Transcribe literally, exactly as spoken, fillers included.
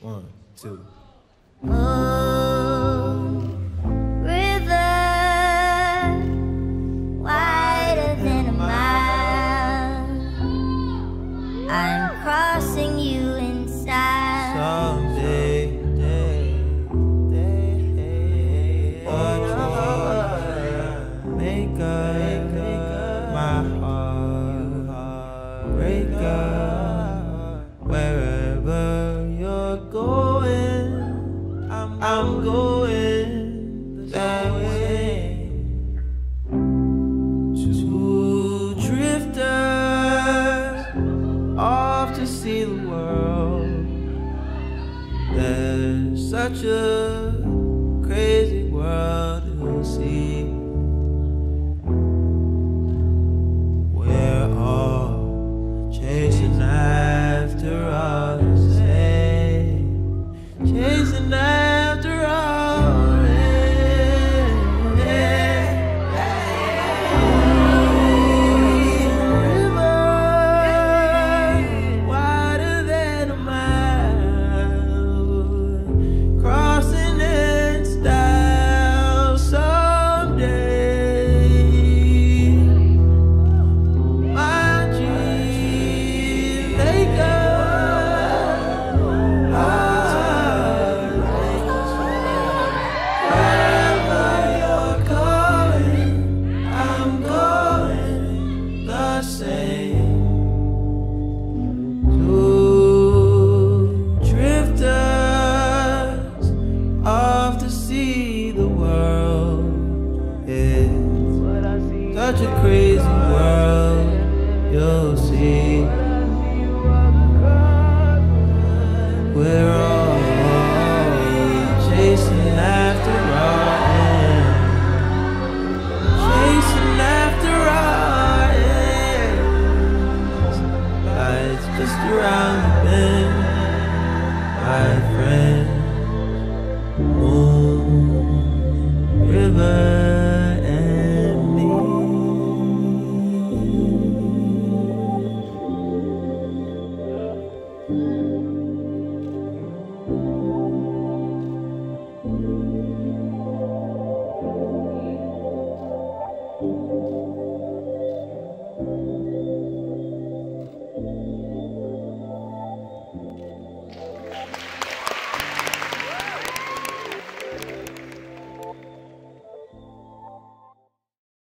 One, two. Oh, river, wider than a mile. I'm crossing you in style. Someday, day, day, what you make up my heart, break up wherever you're going. I'm, I'm going that way. Two drifters off to see the world. There's such a crazy world to see. We're all chasing after all the same, chasing after all the river, wider than a mile, crossing in style someday. My dream maker, wherever you're going, I'm going the same. Two drifters off to see the world. It's such a crazy world, you'll see. We're all chasing after our end, chasing after our ends. Life's just around the